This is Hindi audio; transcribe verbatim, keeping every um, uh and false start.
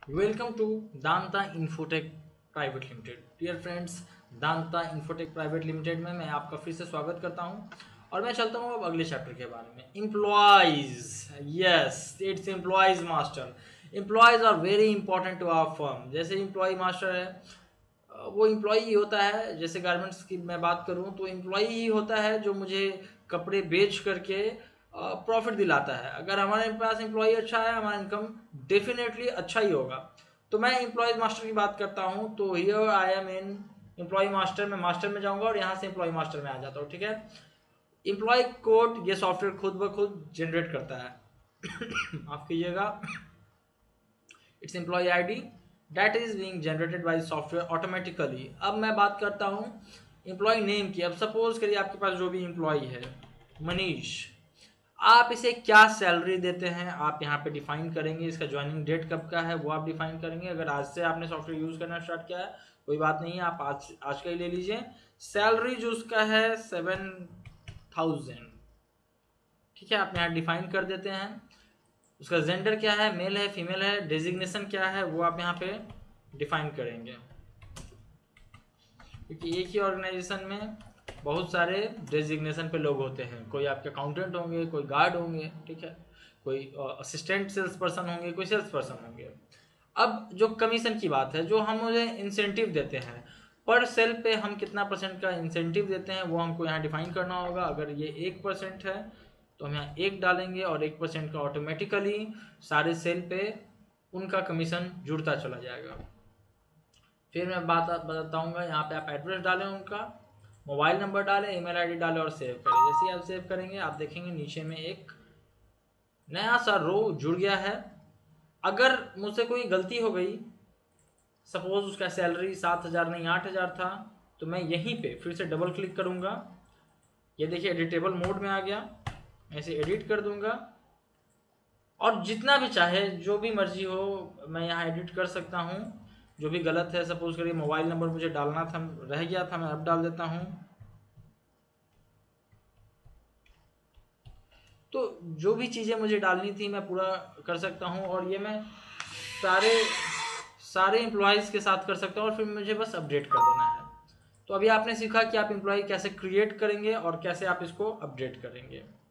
Welcome to Danta infotech private limited. Dear friends, Danta infotech private limited में मैं आपका फिर से स्वागत करता हूं और मैं चलता हूं अब अगले चैप्टर के बारे में। Employees, yes it's employees master. Employees are very important to our firm. जैसे एम्प्लॉय मास्टर है वो एम्प्लॉय ही होता है। जैसे गारमेंट्स की मैं बात करूं तो एम्प्लॉय ही होता है जो मुझे कपड़े बेच करके प्रॉफिट दिलाता है। अगर हमारे पास एम्प्लॉय अच्छा है, हमारा इनकम डेफिनेटली अच्छा ही होगा। तो मैं एम्प्लॉयज मास्टर की बात करता हूं तो here I am in employee master में मास्टर में जाऊंगा और यहां से एम्प्लॉय मास्टर में आ जाता हूं। ठीक है, एम्प्लॉय कोड ये सॉफ्टवेयर खुद ब खुद जनरेट करता है। माफ कीजिएगा, it's employee I D that is being generated by software automatically. अब मैं बात करता हूं एम्प्लॉय नेम की। अब सपोज करिए आपके पास जो भी एम्प्लॉय है मनीष, आप इसे क्या सैलरी देते हैं आप यहाँ पे डिफाइन करेंगे। इसका ज्वाइनिंग डेट कब का है वो आप डिफाइन करेंगे। अगर आज से आपने सॉफ्टवेयर यूज करना स्टार्ट किया है कोई बात नहीं है, आप आज आज का ही ले लीजिए। सैलरी जो उसका है सेवन थाउजेंड, ठीक है, आप यहाँ डिफाइन कर देते हैं। उसका जेंडर क्या है, मेल है फीमेल है, डेजिग्नेशन क्या है वो आप यहाँ पे डिफाइन करेंगे, क्योंकि एक ही ऑर्गेनाइजेशन में बहुत सारे डेजिग्नेशन पे लोग होते हैं। कोई आपके अकाउंटेंट होंगे, कोई गार्ड होंगे, ठीक है, कोई असिस्टेंट सेल्स पर्सन होंगे, कोई सेल्स पर्सन होंगे। अब जो कमीशन की बात है, जो हम मुझे इंसेंटिव देते हैं पर सेल पे हम कितना परसेंट का इंसेंटिव देते हैं वो हमको यहाँ डिफाइन करना होगा। अगर ये एक परसेंट है तो हम यहाँ एक डालेंगे और एक परसेंट का ऑटोमेटिकली सारे सेल पे उनका कमीशन जुड़ता चला जाएगा। फिर मैं बात बताऊंगा, यहाँ पे आप एड्रेस डालें, उनका मोबाइल नंबर डालें, ईमेल आईडी डालें और सेव करें। जैसे ही आप सेव करेंगे आप देखेंगे नीचे में एक नया सा रो जुड़ गया है। अगर मुझसे कोई गलती हो गई, सपोज उसका सैलरी सात हज़ार नहीं आठ हज़ार था, तो मैं यहीं पे फिर से डबल क्लिक करूंगा। ये देखिए एडिटेबल मोड में आ गया, ऐसे एडिट कर दूंगा और जितना भी चाहे जो भी मर्जी हो मैं यहाँ एडिट कर सकता हूँ। जो भी गलत है, सपोज करिए मोबाइल नंबर मुझे डालना था रह गया था, मैं अब डाल देता हूँ। तो जो भी चीज़ें मुझे डालनी थी मैं पूरा कर सकता हूँ और ये मैं सारे सारे एम्प्लॉयज़ के साथ कर सकता हूँ और फिर मुझे बस अपडेट कर देना है। तो अभी आपने सीखा कि आप एम्प्लॉय कैसे क्रिएट करेंगे और कैसे आप इसको अपडेट करेंगे।